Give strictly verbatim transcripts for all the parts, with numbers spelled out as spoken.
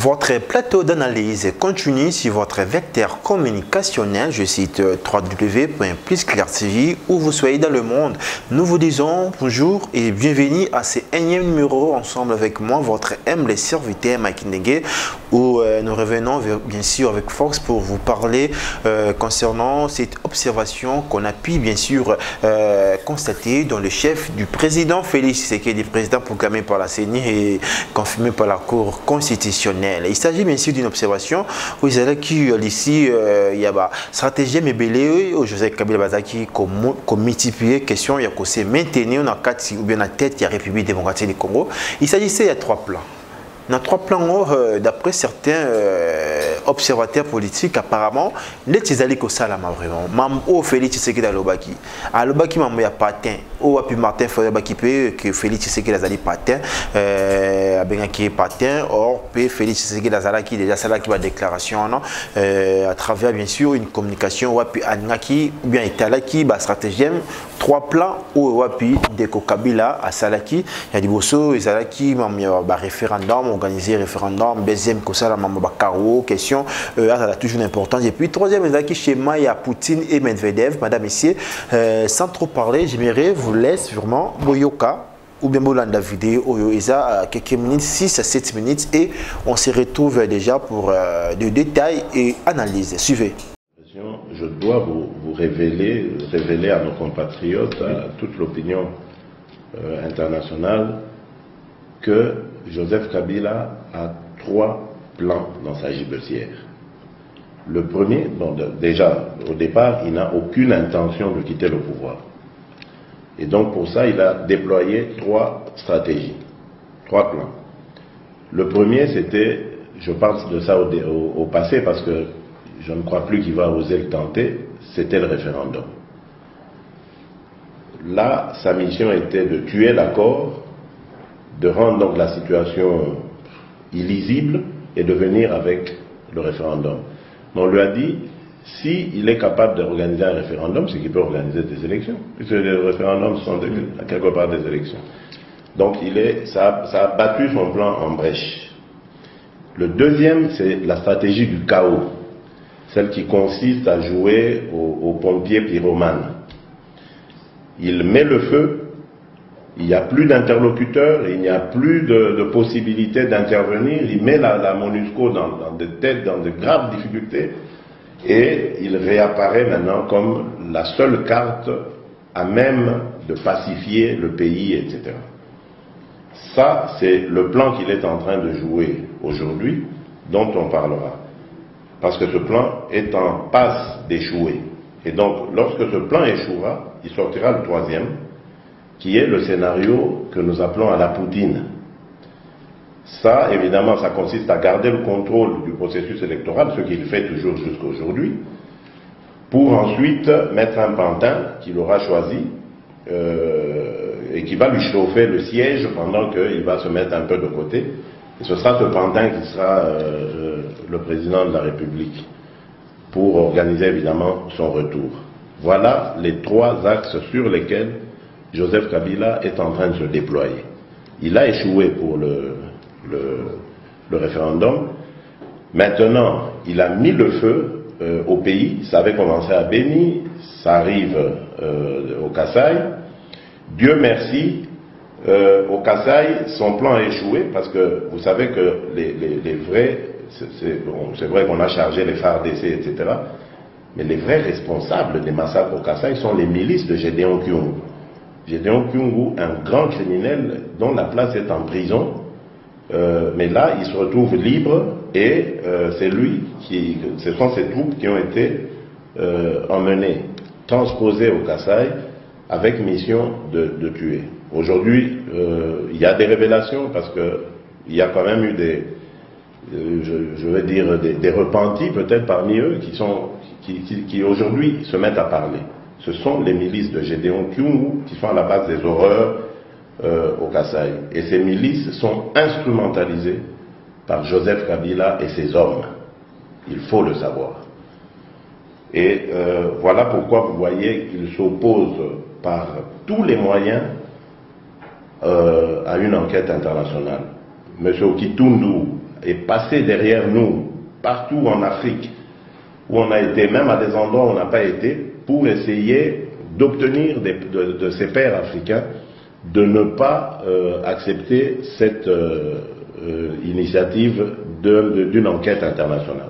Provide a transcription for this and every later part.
Votre plateau d'analyse continue sur votre vecteur communicationnel, je cite w w w point plus clair t v, où vous soyez dans le monde. Nous vous disons bonjour et bienvenue à ce énième numéro ensemble avec moi, votre humble serviteur Mike Ndege, où euh, nous revenons bien sûr avec force pour vous parler euh, concernant cette observation qu'on a pu bien sûr euh, constater dans le chef du président Félix Tshisekedi, président proclamé par la C E N I et confirmé par la Cour constitutionnelle. Il s'agit bien sûr d'une observation où il y a qui ici il y a une stratégie mais belé où Joseph Kabila Bazaki comme multiplier question il y a que c'est maintenir dans quatre ou bien la tête de la République démocratique du Congo. Il s'agissait il y a trois plans. Dans trois plans, euh, d'après certains euh, observateurs politiques, apparemment, les Tizali Kosalama vraiment. Mam o Félix Tshisekedi Alobaki. Alobaki mam ya patin. O api Martin Fayabaki pe que Félix Tshisekedi Azali patin. Euh, abengaki patin. Or pe Félix Tshisekedi Azalaki déjà ça là qui va déclaration non. Euh, à travers bien sûr une communication wapi Anaki ou bien Italaki ba stratégie trois plans ou wapi Deko Kabila à Salaki. Il y a du bosso Salaki mam ya ba référendum organiser référendum, deuxième que ça la Mamabakaro, question, euh, ça a toujours une importance. Et puis troisième, il schéma, il y a Poutine et Medvedev, madame, messieurs, euh, sans trop parler, j'aimerais vous laisser vraiment Boyoka ou bien Bolanda vidéo, il y a quelques minutes, six à sept minutes, et on se retrouve déjà pour euh, des détails et analyses. Suivez. Je dois vous, vous révéler, révéler à nos compatriotes, à toute l'opinion euh, internationale, que Joseph Kabila a trois plans dans sa gibecière. Le premier, bon, déjà au départ, il n'a aucune intention de quitter le pouvoir. Et donc pour ça, il a déployé trois stratégies, trois plans. Le premier, c'était, je pense de ça au, au, au passé parce que je ne crois plus qu'il va oser le tenter, c'était le référendum. Là, sa mission était de tuer l'accord, de rendre donc la situation illisible et de venir avec le référendum. On lui a dit, s'il est capable d'organiser un référendum, c'est qu'il peut organiser des élections, puisque les référendums sont de, quelque part des élections. Donc il est, ça, a, ça a battu son plan en brèche. Le deuxième, c'est la stratégie du chaos, celle qui consiste à jouer aux, aux pompiers pyromanes. Il met le feu. Il n'y a plus d'interlocuteurs, il n'y a plus de, de possibilité d'intervenir. Il met la, la MONUSCO dans, dans de telles, dans de graves difficultés, et il réapparaît maintenant comme la seule carte à même de pacifier le pays, et cetera. Ça, c'est le plan qu'il est en train de jouer aujourd'hui, dont on parlera. Parce que ce plan est en passe d'échouer. Et donc, lorsque ce plan échouera, il sortira le troisième, qui est le scénario que nous appelons à la Poutine. Ça, évidemment, ça consiste à garder le contrôle du processus électoral, ce qu'il fait toujours jusqu'à aujourd'hui, pour ensuite mettre un pantin qu'il aura choisi euh, et qui va lui chauffer le siège pendant qu'il va se mettre un peu de côté. Et ce sera ce pantin qui sera euh, le président de la République, pour organiser évidemment son retour. Voilà les trois axes sur lesquels Joseph Kabila est en train de se déployer. Il a échoué pour le, le, le référendum. Maintenant, il a mis le feu euh, au pays. Ça avait commencé à Béni, ça arrive euh, au Kasaï. Dieu merci, euh, au Kasaï, son plan a échoué parce que vous savez que les, les, les vrais, c'est bon, vrai qu'on a chargé les F A R D C, et cetera, mais les vrais responsables des massacres au Kasaï sont les milices de Gédéon Kyungu. Gédéon Kyungu, un grand criminel dont la place est en prison, euh, mais là il se retrouve libre et euh, c'est lui qui, ce sont ces troupes qui ont été euh, emmenées, transposées au Kasaï avec mission de, de tuer. Aujourd'hui, euh, il y a des révélations parce que il y a quand même eu des, euh, je, je vais dire des, des repentis peut-être parmi eux qui sont, qui, qui, qui aujourd'hui se mettent à parler. Ce sont les milices de Gédéon Kyungu qui sont à la base des horreurs euh, au Kasaï. Et ces milices sont instrumentalisées par Joseph Kabila et ses hommes. Il faut le savoir. Et euh, voilà pourquoi vous voyez qu'il s'oppose par tous les moyens euh, à une enquête internationale. M. Okitundu est passé derrière nous, partout en Afrique, où on a été, même à des endroits où on n'a pas été, pour essayer d'obtenir de, de ses pairs africains de ne pas euh, accepter cette euh, euh, initiative d'une enquête internationale.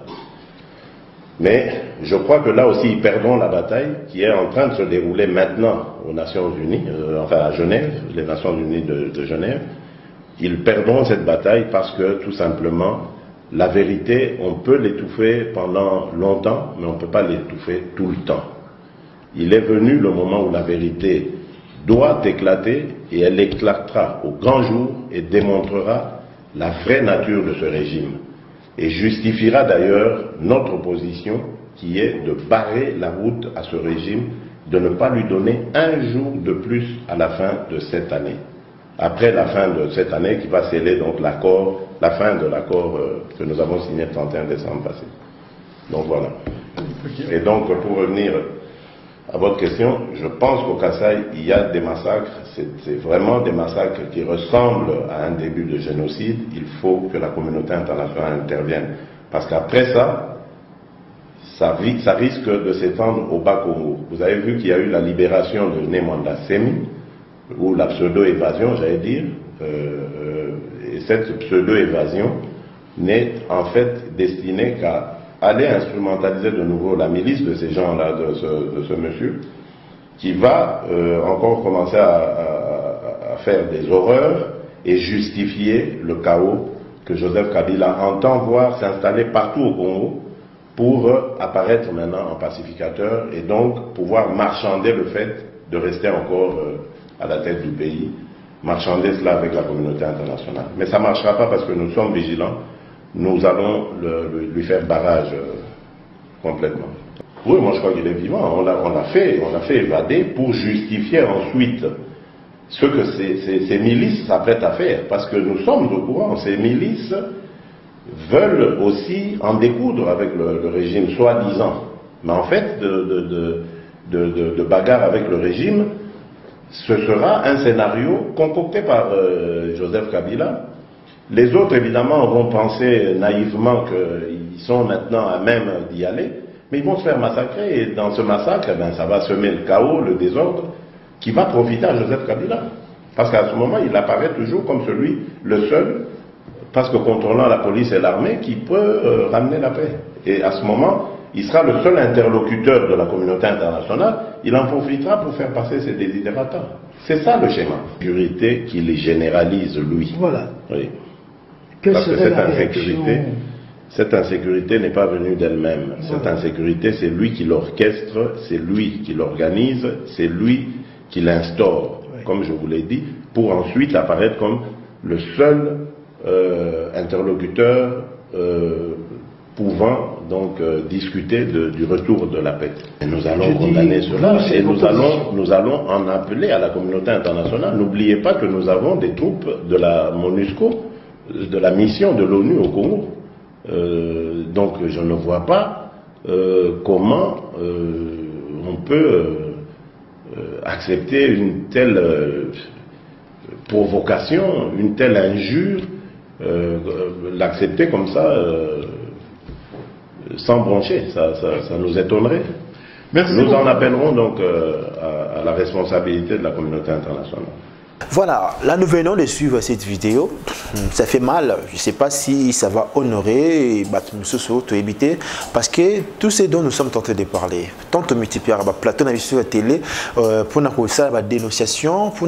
Mais je crois que là aussi, ils perdront la bataille qui est en train de se dérouler maintenant aux Nations Unies, euh, enfin à Genève, les Nations Unies de, de Genève. Ils perdront cette bataille parce que, tout simplement, la vérité, on peut l'étouffer pendant longtemps, mais on ne peut pas l'étouffer tout le temps. Il est venu le moment où la vérité doit éclater, et elle éclatera au grand jour et démontrera la vraie nature de ce régime. Et justifiera d'ailleurs notre position qui est de barrer la route à ce régime, de ne pas lui donner un jour de plus à la fin de cette année. Après la fin de cette année qui va sceller donc l'accord, la fin de l'accord euh, que nous avons signé le trente et un décembre passé. Donc voilà. Et donc pour revenir à votre question, je pense qu'au Kasaï, il y a des massacres, c'est vraiment des massacres qui ressemblent à un début de génocide. Il faut que la communauté internationale intervienne. Parce qu'après ça, ça, ça risque de s'étendre au Bas-Congo. Vous avez vu qu'il y a eu la libération de Nemwanda Semi, ou la pseudo-évasion, j'allais dire. Euh, et cette pseudo-évasion n'est en fait destinée qu'à aller instrumentaliser de nouveau la milice de ces gens-là, de ce, de ce monsieur, qui va euh, encore commencer à, à, à faire des horreurs et justifier le chaos que Joseph Kabila entend voir s'installer partout au Congo pour euh, apparaître maintenant en pacificateur et donc pouvoir marchander le fait de rester encore euh, à la tête du pays, marchander cela avec la communauté internationale. Mais ça ne marchera pas parce que nous sommes vigilants. Nous allons le, le, lui faire barrage euh, complètement. Oui, moi je crois qu'il est vivant. On l'a fait, on l'a fait évader pour justifier ensuite ce que ces, ces, ces milices s'apprêtent à faire. Parce que nous sommes au courant, ces milices veulent aussi en découdre avec le, le régime, soi-disant. Mais en fait, de, de, de, de, de, de bagarre avec le régime, ce sera un scénario concocté par euh, Joseph Kabila. Les autres, évidemment, vont penser naïvement qu'ils sont maintenant à même d'y aller, mais ils vont se faire massacrer, et dans ce massacre, eh bien, ça va semer le chaos, le désordre, qui va profiter à Joseph Kabila. Parce qu'à ce moment, il apparaît toujours comme celui, le seul, parce que contrôlant la police et l'armée, qui peut euh, ramener la paix. Et à ce moment, il sera le seul interlocuteur de la communauté internationale, il en profitera pour faire passer ses désidératas. C'est ça le schéma. Sécurité qui les généralise, lui. Voilà. Oui. Quelle Parce que serait cette la insécurité, réaction? cette insécurité n'est pas venue d'elle-même. Voilà. Cette insécurité, c'est lui qui l'orchestre, c'est lui qui l'organise, c'est lui qui l'instaure, oui, comme je vous l'ai dit, pour ensuite apparaître comme le seul euh, interlocuteur euh, pouvant donc euh, discuter de, du retour de la paix. Et nous allons je condamner dis, cela et nous allons, nous allons en appeler à la communauté internationale. N'oubliez pas que nous avons des troupes de la MONUSCO, de la mission de l'ONU au Congo. Euh, donc je ne vois pas euh, comment euh, on peut euh, accepter une telle euh, provocation, une telle injure, euh, l'accepter comme ça euh, sans broncher, ça, ça, ça nous étonnerait. Merci nous beaucoup. En appellerons donc euh, à, à la responsabilité de la communauté internationale. Voilà, là nous venons de suivre cette vidéo. Ça fait mal, je ne sais pas si ça va honorer éviter parce que tout ce dont nous sommes tentés de parler, tant au multiplier à plateau sur la télé, pour la dénonciation, pour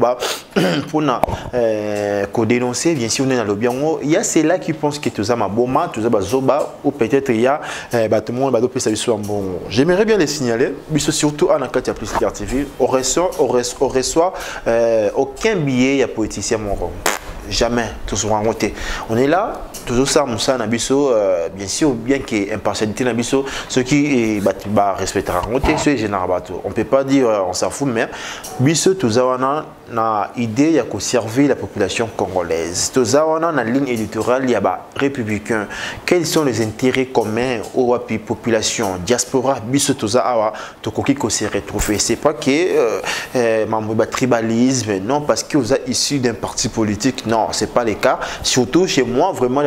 pour dénoncer, bien sûr, on est dans le bien. Il y a ceux-là qui pensent que tout ça m'a boma, tout ça m'a zoba, ou peut-être il y a tout le monde va doper ça sur un bon. J'aimerais bien les signaler, mais surtout en Akatia Plus Clair T V, on reçoit, on reçoit aucun billet, il y a politicien mon rond. Jamais, tout sera monté. On est là, toujours ça, Moussa Nabiso, euh, bien sûr, bien qu'il y ait impartialité Nabiso, ce qui est bah, respectera monté, ce général bateau. On ne peut pas dire, on s'en fout, mais Biso, tout ça, on a une idée, il y a qu'à servir la population congolaise. Tout ça, on a une ligne éditoriale, il y a bah, républicain. Quels sont les intérêts communs aux populations, diaspora, Biso, tout ça, tout ce qui s'est retrouvé. C'est pas que euh, euh, tribalisme, non, parce que vous êtes issu d'un parti politique. Non, ce n'est pas le cas. Surtout chez moi, vraiment, la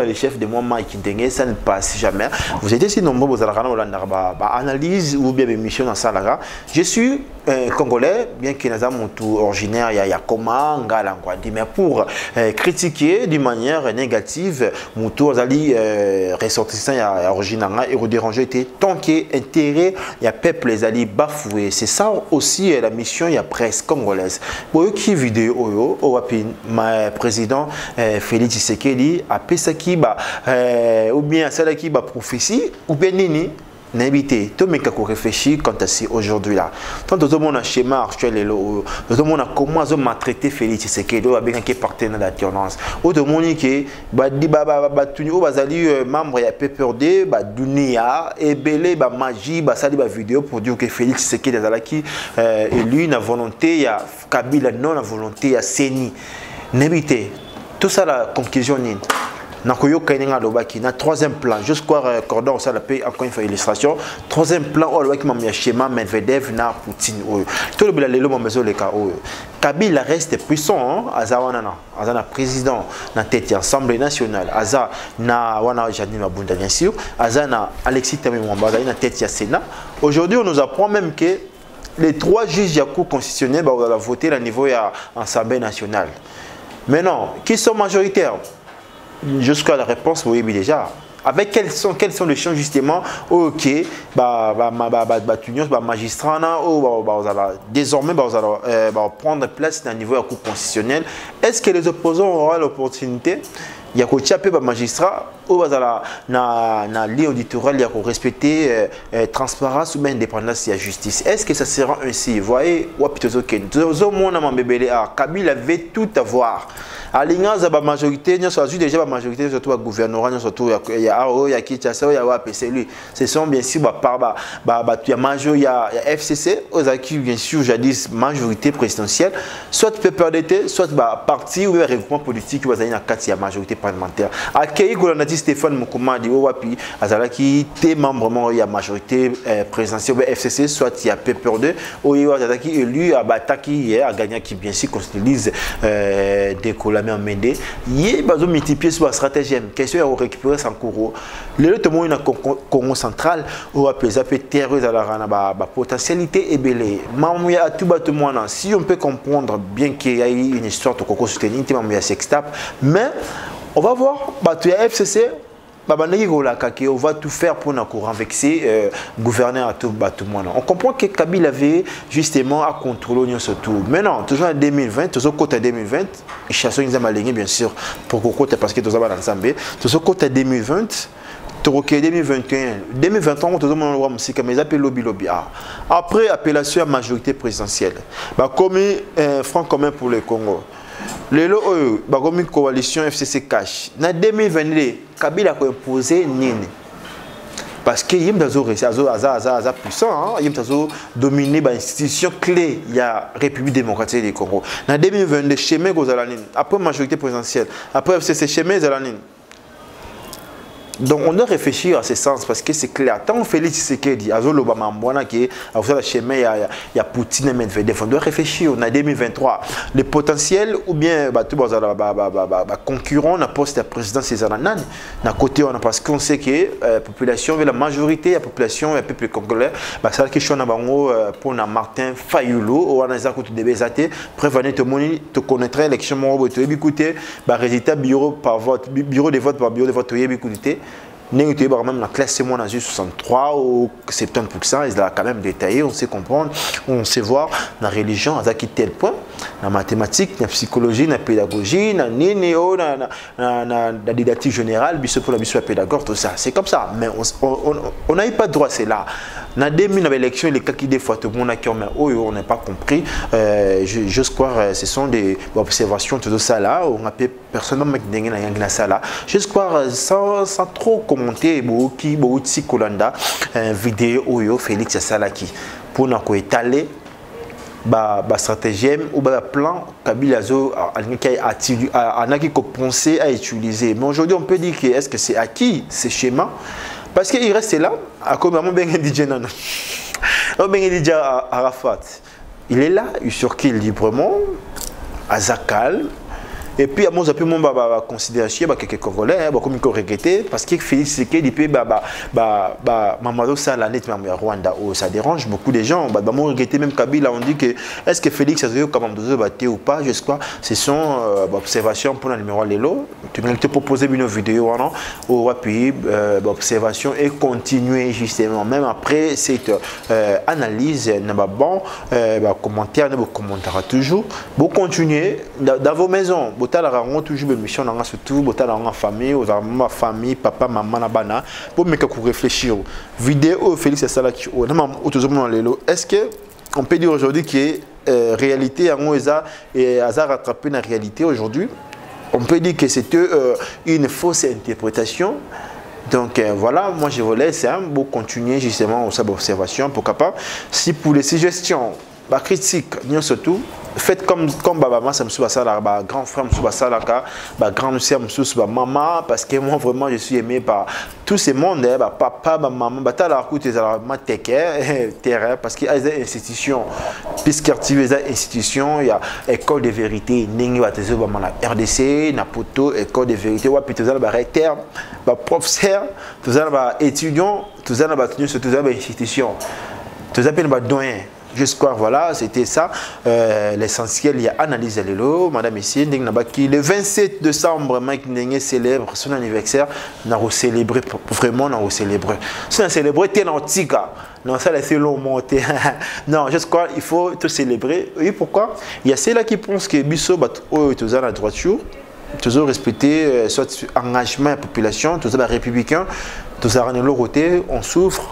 les chefs de moi Mike Dengue, ça ne passe jamais. Vous êtes si nombreux, vous avez analyse ou bien émission dans ça là. Je suis euh, congolais, bien qu'il y ait un tout originaire, il y a comment, mais pour euh, critiquer d'une manière négative, mon tour ali ressortissant, il y a originaire et redéranger était tant qu'il y a intérêt, il y a peuple les alliés bafoués. C'est ça aussi la mission, il y a presse congolaise. Pour qui vidéo au ma président euh, Félix Tshisekedi a pesaki ba euh, ou bien ça qui ba prophétie ou bien nini n'habité tout mais qu'on réfléchit quant à si aujourd'hui là tant tout le monde a schéma actuel et tout le monde a comment ils ont maltraité Félix Tshisekedi avec un partenaire d'alternance ou de monde qui ba di ba ba ba tuni ou bazali membre ya P P R D ba dunia et belé ba magie ba sali ba vidéo pour dire que Félix Tshisekedi azalaki élu na volonté ya Kabila non la volonté ya Seni n'habité tout ça la conclusion ni Nakoyo Kaininga Lobaki, na troisième plan, juste quoi cordon ça la paix encore une fois illustration. Troisième plan, oh le qui m'a mis schéma Medvedev na Poutine. Tout le billet le maison le cas. Kabila reste puissant, Azawana na, Azana président na tête Assemblée nationale, Aza na wana Janine Mabunda bien sûr, Azana Alexis Tami Mwamba na tête ya Sénat. Aujourd'hui on nous apprend même que les trois juges de la Cour constitutionnelle vont voter à niveau de l'Assemblée nationale. Maintenant, qui sont majoritaires? Jusqu'à la réponse, vous voyez déjà. Avec quels sont, quels sont les champs justement? Ok, bah, bah, bah, bah, bah, bah, magistrat, oh, bah, bah, désormais, bah, euh, bah, prendre place à niveau de la Cour constitutionnelle. Est-ce que les opposants auront l'opportunité? Il y a un magistrat ou na ligne auditoriale, il y a respecter euh, euh, transparence ou indépendance de la justice. Est-ce que ça sera ainsi? Vous voyez, Kabila avait tout à voir. À l'Ingas, la majorité, il y a déjà la majorité, surtout le gouvernement, surtout il y a A O, il y a Kinshasa, il y a A P C L U. Ce sont bien sûr, il y a major, il y a F C C, qui bien sûr, jadis majorité présidentielle, soit P P R D T, soit parti ou regroupement politique, il y a la majorité parlementaire. À Kéi, on a dit Stéphane Moukouma, dit Owapi, Azalaki, t'es membre, il y a majorité présidentielle, F C C, soit il y a P P R D, ou il y a qui élu, à Bataki, à gagner, qui bien sûr constitue des collègues. Mais en Médé, il y a multiplié sur la stratégie. Question à récupérer sans cours. Le tout monde Congo central ou appelé ça peut terroriser à la potentialité est belée. Mamouya a tout battu moi. Si on peut comprendre bien qu'il y a une histoire de Coco soutenu, Mamouya sextape, mais on va voir. Bah tu as F C C. On va tout faire pour nous renverser euh, gouverner à tout le monde. On comprend que Kabila avait justement à contrôler ce tour. Maintenant, toujours en deux mille vingt, toujours côté deux mille vingt, il chasse une zamalingue bien sûr pour côté parce que tout ça va ensemble. Toujours côté deux mille vingt, deux mille vingt et un, deux mille vingt et un, tout le monde voit musique mais appelle lobby lobby. Après appellation à majorité présidentielle, bah comme euh, franc commun pour le Congo. Le lot une coalition F C C cash. En deux mille vingt-deux, Kabila a imposé Nini. Parce qu'il y a des puissants, il y a dominé les institutions clés. Il y a la République démocratique du Congo. En deux mille vingt-deux, Chemin Gozalanine. Après majorité présidentielle. Après F C C Chemin Gozalanine. Donc on doit réfléchir à ce sens parce que c'est clair. Tant Félix Tshisekedi, Azol Obama Mbwana qui est à le chemin, il y a Poutine et Medvedev. On doit réfléchir. On a deux mille vingt-trois. Le potentiel ou bien bah, tout bah, concurrent na poste de président César Nanani. D'un côté, on a parce qu'on sait que la euh, population, la majorité de la population, le peuple congolais, bah, c'est la question euh, pour Martin Fayulu ou on a côté de Bézaté. Prévenir tout le monde, tu connaîtrais l'élection, tu écouter, bah résultat bureau par vote, bureau de vote par bureau de vote, tu écouter. Même la classe moi dans soixante-trois ou soixante-dix pour cent, ils ont quand même détaillé, on sait comprendre, on sait voir la religion, à tel point, la mathématique, la psychologie, la pédagogie, la néo, la didactique générale, pour la mission pédagogue, tout ça. C'est comme ça, mais on n'a pas de droit, c'est là. Dans deux mille l'élection, les cas qui des fois tout le monde a qui on n'a pas compris. Euh, je crois ce sont des observations tout ça là. On a personnellement dans ça là. Je crois sans, sans trop commenter beaucoup qui beaucoup de Kolanda vidéo oyo Félix Salaki pour nous étaler ba ba stratégie ou ba plan Kabila zo a qui pensé à utiliser. Mais aujourd'hui on peut dire que est-ce que c'est acquis ces schémas? Parce qu'il reste là, à comme on bien dit Nana. On bien dit Arafat. Il est là, il circule librement, à Zakal. Et puis, à mon avis, mon bah considération, bah quelques Congolais, bah comme ils regretter parce que Félix Tshisekedi puis bah bah bah bah Mamadou Sala net même Rwanda, oh, ça dérange beaucoup de gens. Bah mon regretter même Kabila, on dit que est-ce que Félix a comme Mamadou batté ou pas, je sais quoi. Ce sont euh, bah, observations pour le numéro Lelo. Tu m'as proposé une vidéo, non? Au puis euh, bah, observation et continuer justement même après cette euh, analyse, n'a pas bon euh, bah, commentaire, ne commentaire toujours. Vous continuez dans, dans vos maisons. Vous avez toujours des missions dans surtout, vous avez une famille, vous avez ma famille, papa, maman, nabana. Pour me réfléchir. Vidéo Félix et Salaki. Est-ce que on peut dire aujourd'hui que euh, réalité en Oesa et hasard rattrapé la réalité aujourd'hui? On peut dire que c'était euh, une fausse interprétation. Donc euh, voilà, moi je vous laisse hein, pour continuer justement au sable observation, pourquoi pas. Si pour les suggestions, bah, critiques, surtout, faites comme comme baba moi ça me souba ça là, bah, grand frère me souba ça là, bah, grand sœur me souba maman, parce que moi vraiment je suis aimé par tous ces mondes, hein, bah, papa, bah, maman, bah t'as la route et la terre, parce qu'il y a des institutions, puisqu'il y a des institutions, il y a école de vérité, n'engi va te bah la R D C, na poto école de vérité, ouais puis tout ça bah recteur, bah professeur, tout ça bah étudiant, tout ça bah tenu sur tout ça bah institution, tout ça bah doyen. Jusqu'à voilà, c'était ça. Euh, L'essentiel, il y a analyse de l'eau. Madame ici, le vingt-sept décembre, Mike Ndenge célèbre son anniversaire. Nous avons célébré, vraiment, nous avons célébré. Si on a célébré, tu es dans Tika. Non, ça, c'est long monté. Non, jusqu'à il faut te célébrer. Oui, pourquoi? Il y a ceux-là qui pensent que Bisso, oh, tu as la droiture. Toujours respecter soit engagement de la population, tous les républicains, tous les côté, on souffre.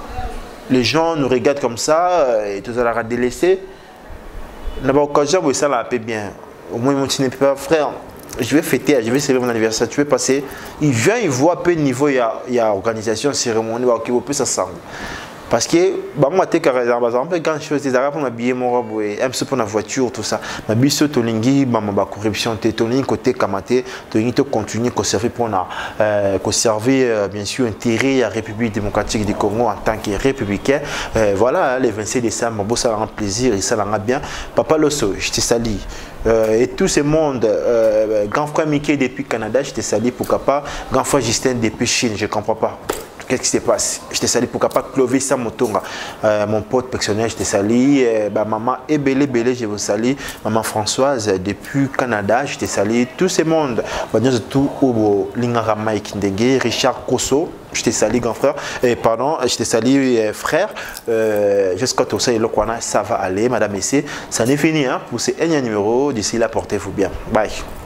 Les gens nous regardent comme ça et tout ça la délaissé. N'a pas occasion de ça là peu bien. Au moins mon petit pas frère. Je vais fêter, je vais célébrer mon anniversaire. Tu veux passer. Il vient, il voit à peu de niveau il y a, il y a organisation cérémonie qui peut ça semble. Parce que bah moi t'es carré par exemple quand je fais des arabes pour m'habiller mon robe et un peu pour la voiture tout ça ma biso tolingi bah ma corruption t'es tolingi côté kamaté tolingi te continuer conserver pour na euh, conserver euh, bien sûr intérêt à la République démocratique du Congo en tant que républicain euh, voilà les vingt-sept décembre bon ça rend plaisir et ça rend bien papa Loso je te salue euh, et tout ce monde euh, grand frère Mickey depuis Canada je te salue pourquoi pas grand frère Justin depuis Chine je comprends pas. Qu'est-ce qui se passe? Je te salue pour capable Clovis Samotonga, euh, mon pote personnel, je te salue. Euh, bah, maman Ebele Bele, je vous salue. Maman Françoise depuis Canada, je te salue. Tout ce monde, bah, tout au Lingara Mike Ndenge, Richard Kosso, je te salue grand frère. Et pardon, je te salue euh, frère. Euh, Jusqu'à tout ça, ça va aller, madame et messieurs. Ça n'est fini hein, pour ce énième numéro. D'ici là, portez-vous bien. Bye.